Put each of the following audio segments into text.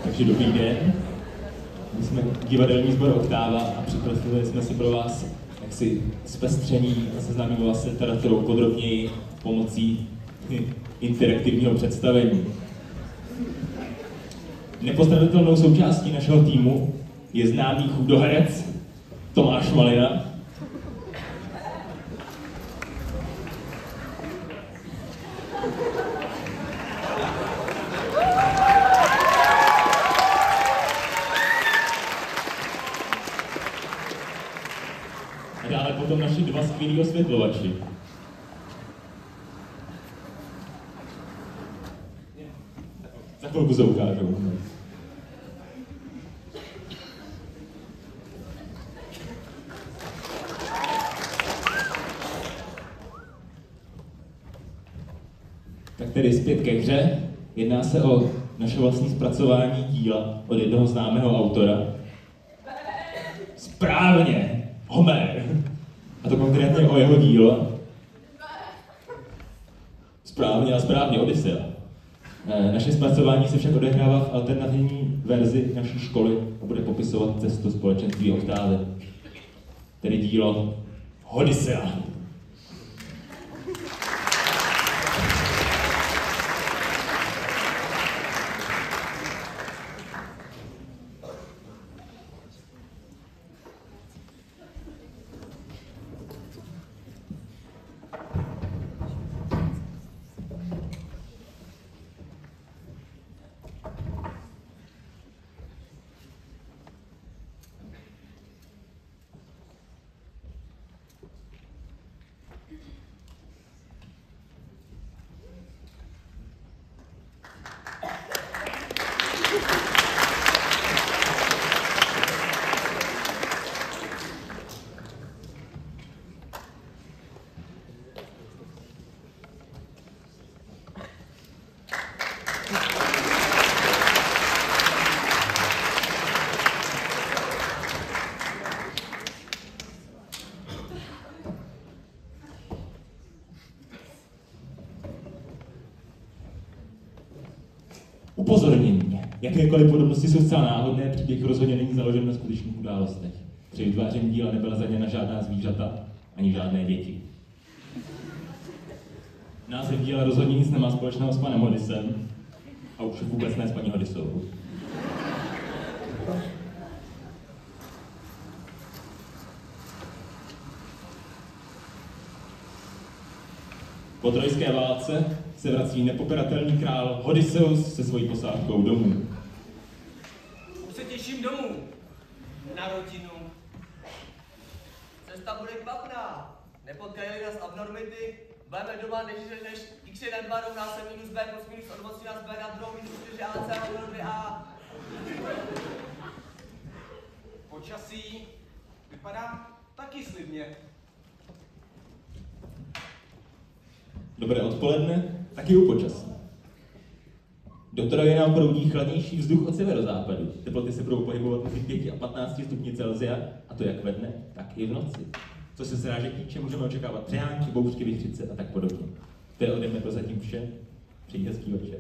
Takže dobrý den. My jsme divadelní sbor Oktáva a připravili jsme si pro vás jaksi zpestření a seznámíme vás s literaturou podrobněji pomocí interaktivního představení. Nepostradatelnou součástí našeho týmu je známý chudoherec Tomáš Malina. A dále potom naši dva skvělí osvětlovači. Za chvilku se ukážou. Tak tedy zpět ke hře. Jedná se o naše vlastní zpracování díla od jednoho známého autora. Správně! Homer! A to konkrétně o jeho dílo. Správně a správně, Odyssea. Naše zpracování se však odehrává v alternativní verzi naší školy a bude popisovat cestu společenství Oktávy. Tedy dílo Odyssea. Upozornění. Jakékoliv podobnosti jsou zcela náhodné, příběh rozhodně není založen na skutečných událostech. Při vytváření díla nebyla zraněna žádná zvířata, ani žádné děti. Název díla rozhodně nic nemá společného s panem Hodysem a už vůbec ne s paní Hodysovou. Po trojské válce se vrací nepopiratelný král Odysseus se svojí posádkou domů. Už se těším domů. Na rodinu. Cesta bude kvapná. Nepotkají nás abnormity. Budeme doma než x1, 2 rovná se minus b plus minus od moci na b na druhou minus 4 a c rovnou 2a. Počasí vypadá taky slibně. Dobré odpoledne, taky u počasí. Do Troje nám proudí chladnější vzduch od severozápadu. Teploty se budou pohybovat mezi 5 a 15 stupni Celsia, a to jak ve dne, tak i v noci. Co se srážek týče, můžeme očekávat třehánky, bouřky, vichřice a tak podobně. To je ode mě prozatím vše. Přeji hezký večer.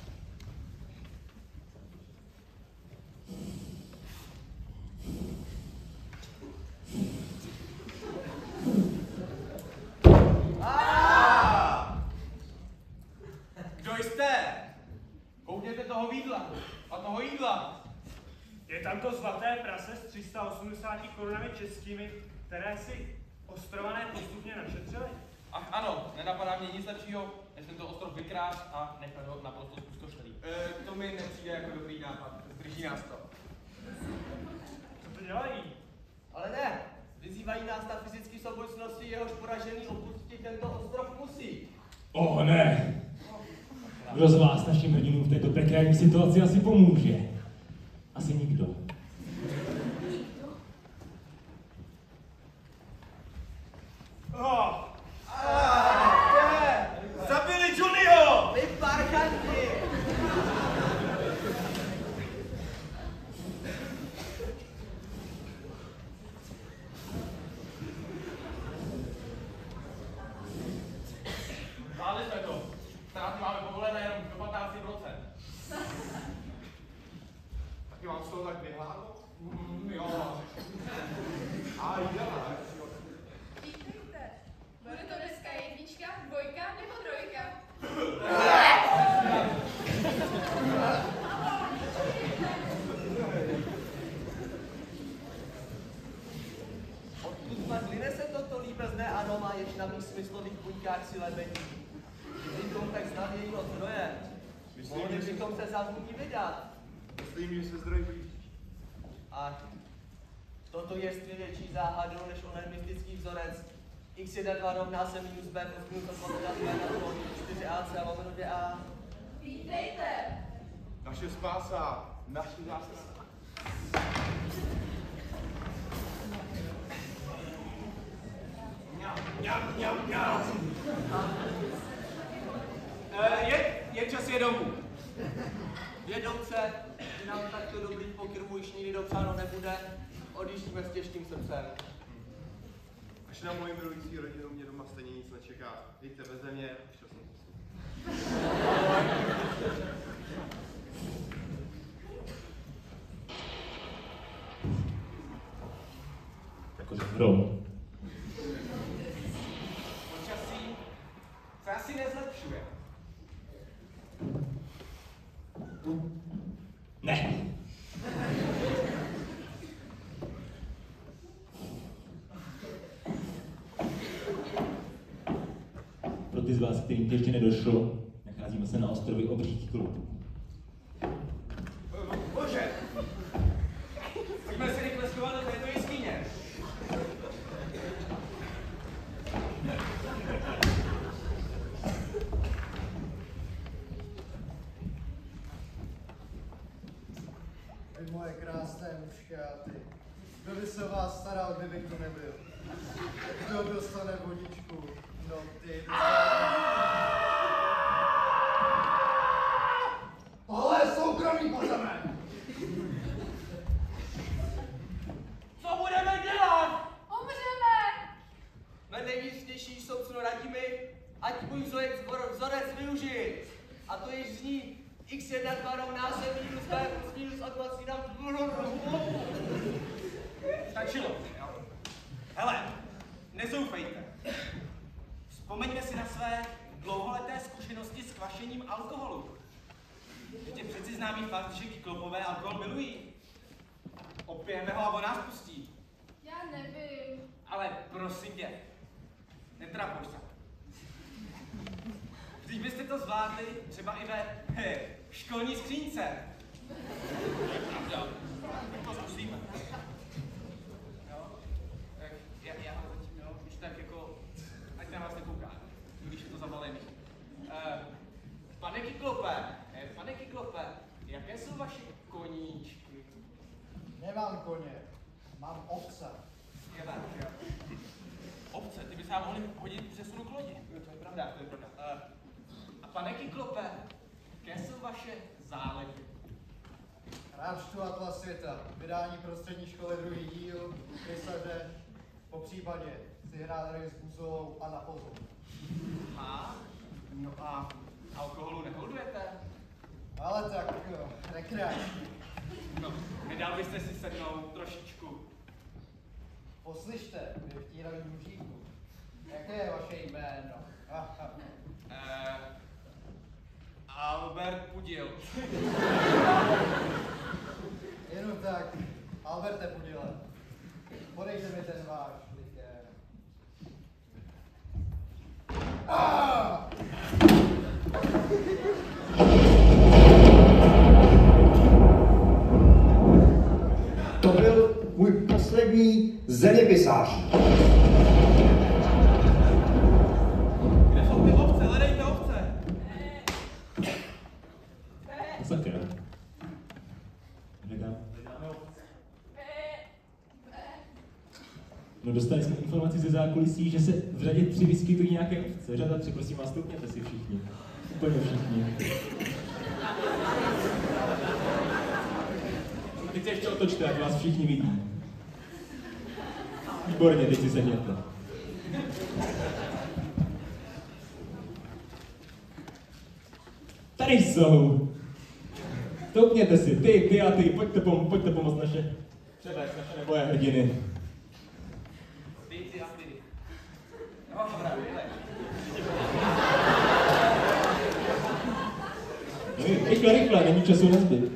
Kdo jste? Koukněte toho vídla a toho jídla. Je tam to zlaté prase s 380 korunami českými, které si ostrované postupně našetřili? Ach ano, nenapadá mě nic lepšího, než tento ostrov vykrást a nechat ho naprosto zpustošelý. To mi nepřijde jako dobrý nápad, zdrží nás to. Co to dělají? Ale ne. Vyzývají nás na fyzické souboj s nosí, jehož poražený opustit tento ostrov musí. Ne! Kdo z vás našim hrdinům v této prekérní situaci asi pomůže? Asi nikdo. Zabili Johnnyho! Vy parchanti! říkáš si lebení. Kdybychom tak znali jejího zdroje, mohli bychom se za ní vydat. Myslím, že se zdroj blíží. A toto je větší záhadou než onen mystický vzorec x1,2 rovná se minus b plus minus a plus b na to 4ac a lomeno 2a. Vítejte! Naše spása, naši zásada. Je čas je domů. Vědouce, že nám takto dobrý pokrmu již nikdy dopřáno nebude, odjíždíme s těžkým srdcem. Až na moji milující rodinu mě doma stejně nic nečeká. Víte, beze mě šťastný. Jakože hrom. Počasí se asi nezlepšuje. Ne. Pro ty z vás, kterým to ještě nedošlo, nacházíme se na ostrově Obřích klub. Bože! Pojďme se rychle schovat do této jeskyně. Vy moje krásné muškáty, kdo by se o vás staral, kdybych tu nebyl? Kdo dostane vodičku? No ty tohle je soukromý pozemek! Co budeme dělat? Umřeme! Mé nejvýstnější soucno radíme, ať můj vzorec využiji. A to již zní x1,2 rovná se minus b plus minus a 20 na... Stačilo, jo? Hele, nezoufejte. Vzpomeňme si na své dlouholeté zkušenosti s kvašením alkoholu. Je přeci známý fakt, že kyklopové alkohol milují. Opijeme ho a on nás pustí. Já nevím. Ale prosím tě, netrapuj se. Když byste to zvládli třeba i ve školní skřínce. Jo, to zkusíme. Jo, tak já zatím, jo, když tak jako, ať na vás nekouká, když je to zabalený. Pane Kyklope, jaké jsou vaše koníčky? Nemám koně, mám ovce. Je tak, jo. Obce, ty by se nám mohli hodit přesunu k lodi. Jo, to je pravda, to je pravda. A pane Kyklope, jaké jsou vaše záleky? Rád čtu Atlas světa, vydání prostřední školy druhý díl, Krysaře, po případě si hrát hry s buzolou a na pozor. Aha, no a alkoholu neholdujete? Ale tak, rekreační. No, nedal byste si sednout trošičku? Poslyšte, vy vtíravý mužíku, jaké je vaše jméno? Albert Pudil. Jenom tak, Alberte Pudile, podejte mi ten váš likér. To byl můj poslední zeměpisář. Kde jsou ty ovce? Hledejte ovce. Sakra. No, dostali jsme informaci ze zákulisí, že se v řadě 3 vyskytují nějaké ovce. Řada 3, prosím vás, stoupněte si všichni. Úplně všichni. A teď se ještě otočte, ať vás všichni vidí. Výborně, teď si sedněte. Tady jsou. Stoupněte si, ty a ty, pojďte pomoct naše neboje hrdiny. Ty a ty. No, dobrá, jdeme. Rychle, není času na zbyt.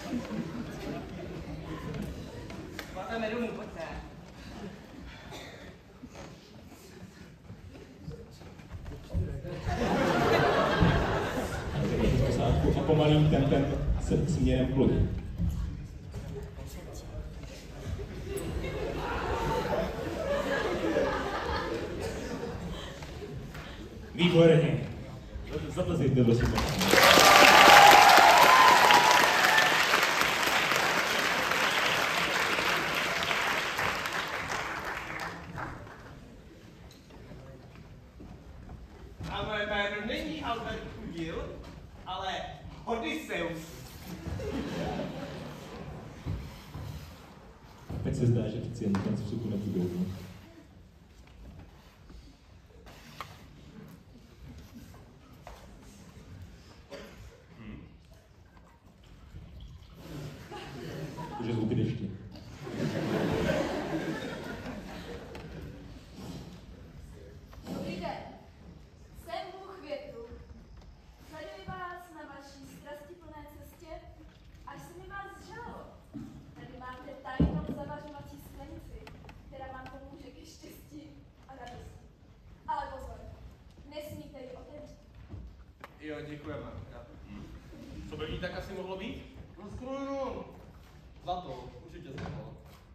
Máme domů, pojďte. zpomalým tempem směrem k lodi. Výborně. Zatleskejte, prosím. A moje jméno není Albert Udil, ale Odysseus. Teď se zdá, že přeci jen ten vstupu nebudou. Takže zvuky deště. Dobrý den. Jsem Bůh větru. Sleduji vás na vaší strastiplné cestě, až se mi vás zžalo. Tady máte tajnou zavařovací sklenici, která vám pomůže ke štěstí a radosti. Ale pozor, nesmíte ji otevřít. Jo, děkujeme. Co by jí tak asi mohlo být? No skoro zlato, určitě zlato.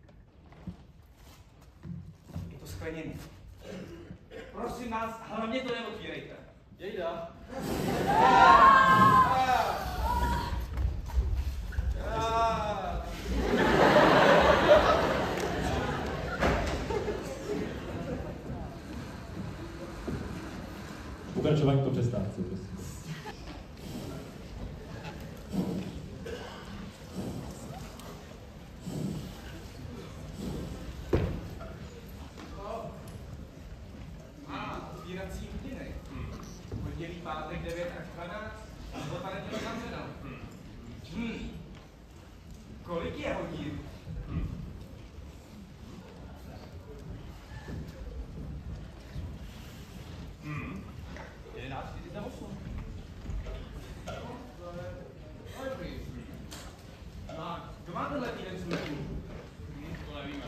Je to skleněný. Prosím vás, hlavně to neotvírejte. Jejda. Pokračování po přestávce, prosím. Otvírací hodiny. Pondělí, pátek 9 až 12, sobota, neděle zavřeno. Kolik je hodin? 11:48. No a kdo má tenhle týden službu? To nevíme.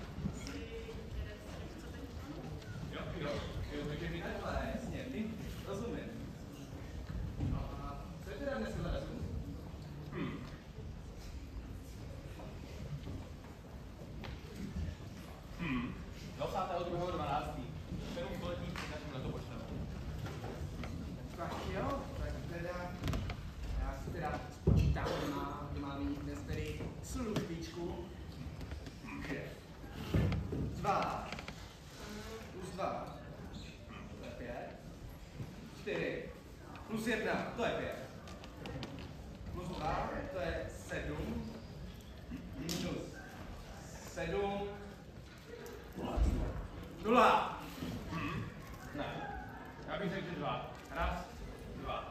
Jo, takže vy Takhle, jasně, ty rozumím. No a co je teda dneska za datum? Tak jo, tak teda, já si teda spočítám, že mám mít dnes tedy službičku. 2 plus 2, to je 5. 4 plus 1, to je 5. Plus 2, to je 7. Minus 7. 0. Ne. Já bych řekl, že 2. Raz, 2.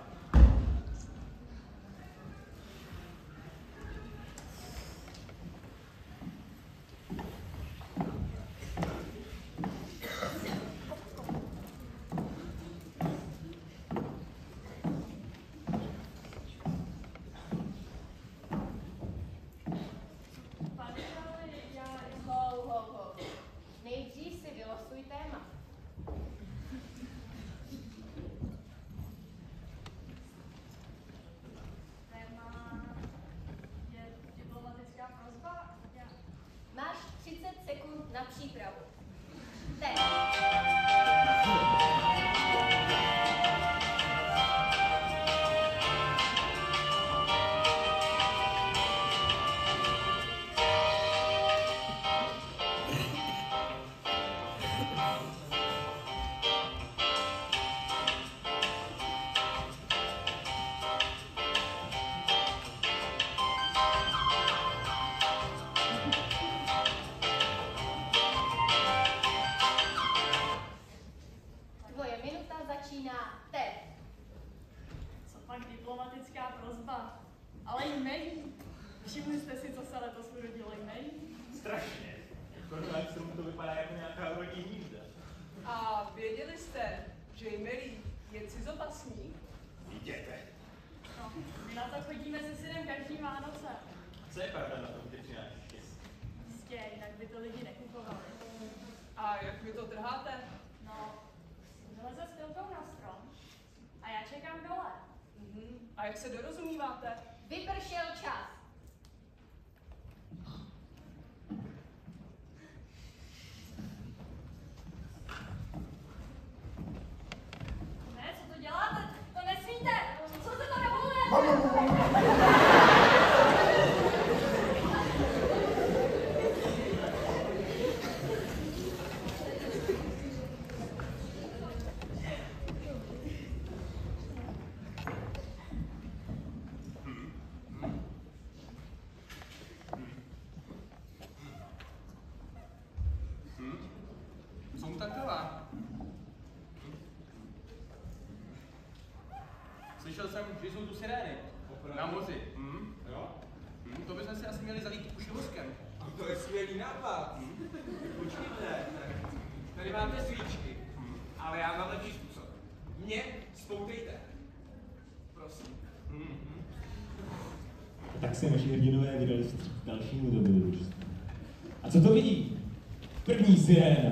Pane králi, ho. Nejdřív si vylosuj téma. Téma je diplomatická prosba. Máš 30 sekund na přípravu. Teď. Tvoje minuta začíná teď. Co pak diplomatická prosba? Ale jmení. Všimli jste si, co se letos urodilo jmení? Strašně. Korunák strom to vypadá jako nějaká rodinní jízda. A věděli jste, že jmelí je cizopasník? Jděte. No, my na to chodíme se synem každý Vánoce. Co je pravda na tom, že přinášíš štěstí? Jistě, jinak by to lidi nekupovali. A jak vy to trháte? No, vyleze s pilkou na strom a já čekám dole. A A jak se dorozumíváte? Vypršel čas. Ne, co to děláte? To nesmíte! Co se to dovoluje? Jsou taková. Slyšel jsem, že jsou tu sirény. Na moři. Jo? To bychom si asi měli zalít uši voskem. To je skvělý nápad. Počkejte. Tady máte svíčky. Ale já mám lepší způsob. Mě spoutejte. Prosím. Tak se naši hrdinové vydali vstříc dalšímu dobrodružství. A co to vidí? První siréna.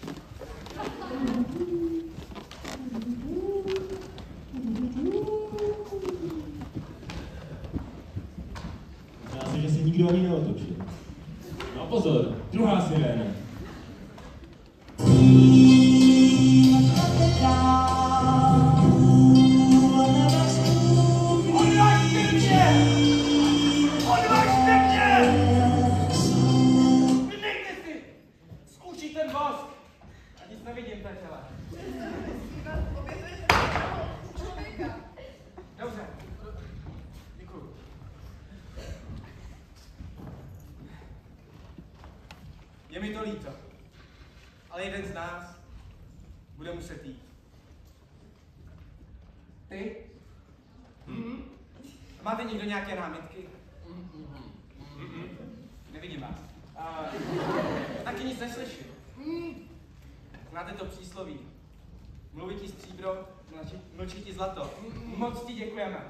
Zdá se, že se nikdo ani neotočil. No pozor, druhá siréna. Odvažte mě! Odvažte mě! Vydejte si! Zkouší ten vosk! A nic nevidím, přátelé. Dobře. Děkuju. Je mi to líto. Ale jeden z nás bude muset jít. Ty? Máte někdo nějaké námitky? Nevidím vás. Taky nic neslyším. Znáte to přísloví? Mluví ti stříbro, mlčí ti zlato. Moc ti děkujeme.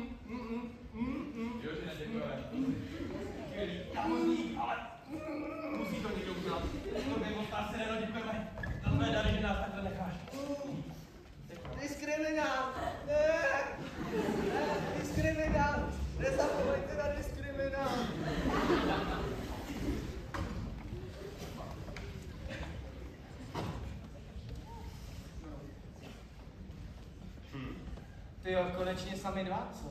Jo, že neděkujeme. Já muzík, ale musí to někdo udělat. To by možná se děkujeme. To jsme dali, že nás takhle necháš. Diskriminant! Ne! Ne! Diskriminant! Nezapomeňte na diskriminant! Ty jo, konečně sami dva, co?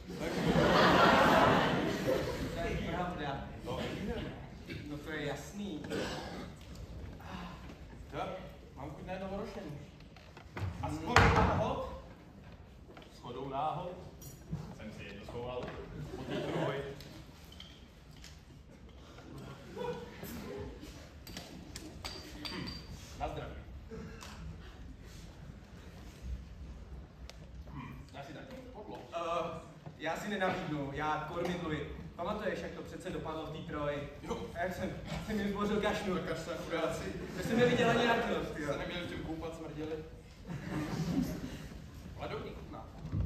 To je pravda. No to je jasný. Tak, mám chuť na jedno orošení. A shodou náhod? Shodou náhod jsem si jedno schoval. Od té druhoj. Na zdraví. Já si taky podlo. Já si nenabídnu, já kormidluji. Pamatuješ, jak to přece dopadlo v té Troji? Jo. A jak jsem jim zbořil kašnu. Kaž se chudáci. To jsem neviděl ani na kilos, ty jo. Se neměli v čem koupat, smrděli. Ale dobrý chutná.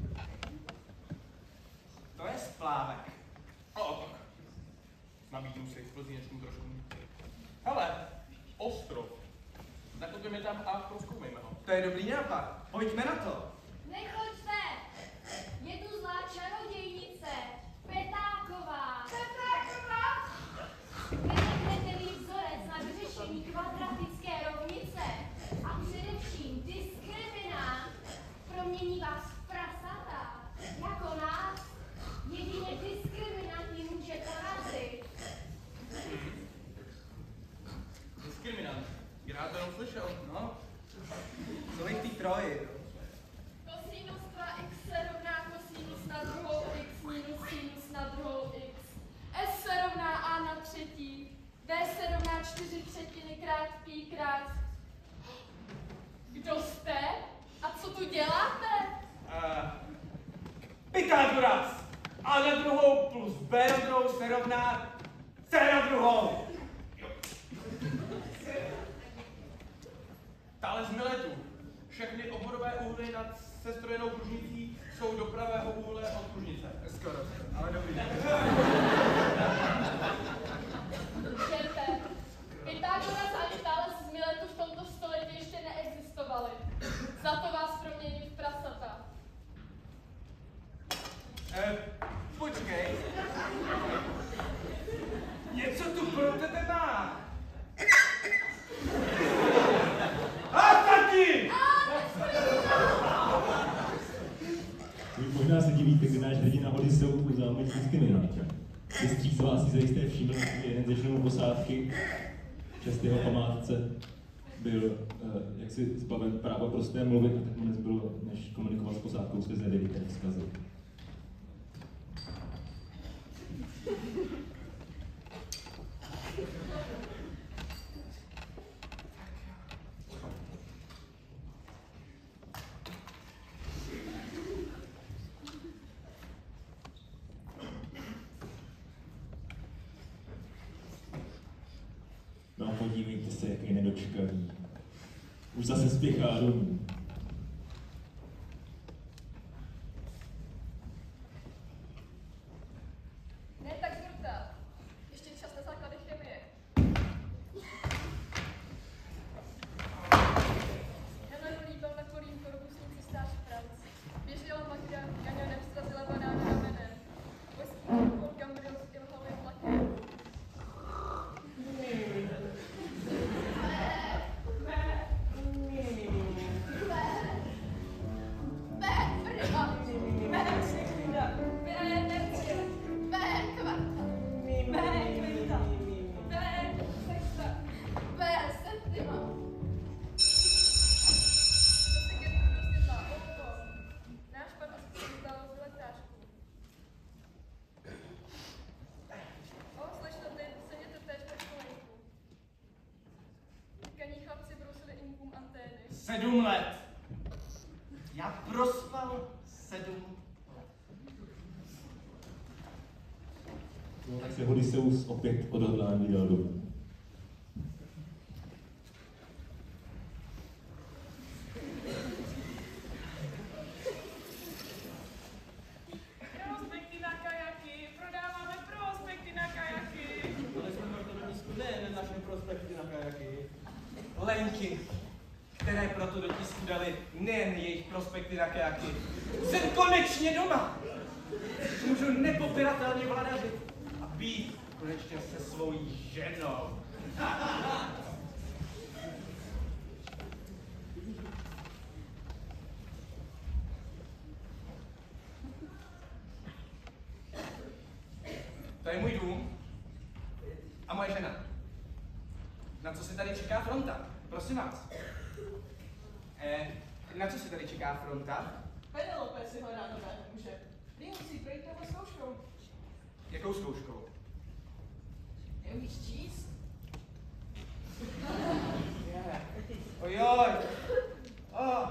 To je splávek. Tak. Nabídnu si plzinečku trošku. Hele, ostrov. Nakupíme tam a prozkoumejme ho. To je dobrý nápad. Pojďme na to. Nechoďte! Je tu zlá čarodějnice, Petáková. Petáková? Vynechněte vzorec na vyřešení kvadratické rovnice a především diskriminant promění vás v prasata. Jako nás jedině diskriminant ji může porazit. Diskriminant. Já to jenom slyšel. No. Co je v té Troji? Kosinus 2x se rovná kosinus na druhou x minus sinus na druhou x. S se rovná a na třetí. D se rovná 4/3 krát pi krát. Kdo jste? A co tu děláte? Pythagoras! A na druhou plus B na druhou se rovná C na druhou. Tále z Miletu. Všechny obvodové úhly nad sestrojenou kružnicí jsou do pravého úhle od kružnice. Skoro, ale dobrý. Čerte. Pythagoras ani Thales z Miletu v tomto století ještě neexistovali. Za to vás proměním v prasata. Někteří z vás si zajisté všimli, že jeden ze členů posádky, čest jeho památce, byl jaksi zbaven práva prosté mluvit a tak mu nezbylo, než komunikovat s posádkou skrze viditelné vzkazy. No podívejte se, jak je nedočkaný. Už zase spěchá domů. Ne tak zvrtá. Ještě čas na základy chemie. Helenu líbil na kolínko robustní cestář Franc. Běžela Magda, kanionem srazila banána ramenem. Vojský polkám bril s ilhavým vlakem. Sedm let. Já prospal 7 let. No, tak se Odysseus opět odhodlán vydal domů. Prospekty na kajaky, prodáváme prospekty na kajaky. Ale jsme v ortodontisku nejen naše prospekty na kajaky. Lenky, které proto do tisku dali nejen jejich prospekty na kajaky. Jsem konečně doma. Můžu nepopiratelně vladařit a být konečně se svou ženou. To je můj dům a moje žena. Na co se tady čeká fronta? Prosím vás. Na co se tady čeká fronta? Penelope si hledá nového muže. Prý musí projít novou zkouškou. Jakou zkouškou? Neumíš číst? Ojoj. Oh.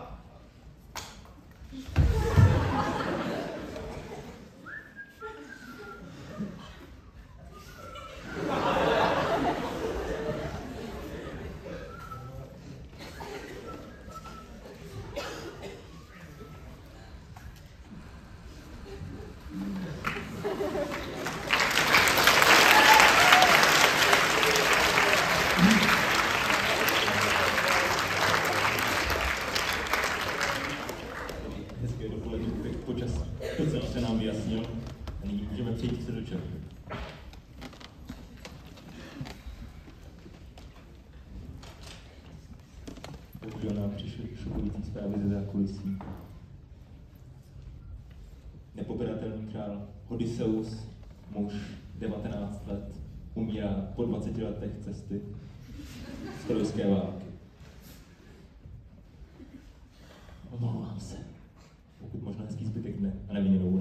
Hezké dopoledne, počasí. To celé se nám vyjasnilo a nyní můžeme přejít se do čeho. Bohužel nám přišly šokující zprávy ze zákulisí. Nepopiratelný král Odysseus, muž 19 let, umírá po 20 letech cesty z trojské války. Omlouvám se. Pokud možno hezký zbytek dne a neviněnou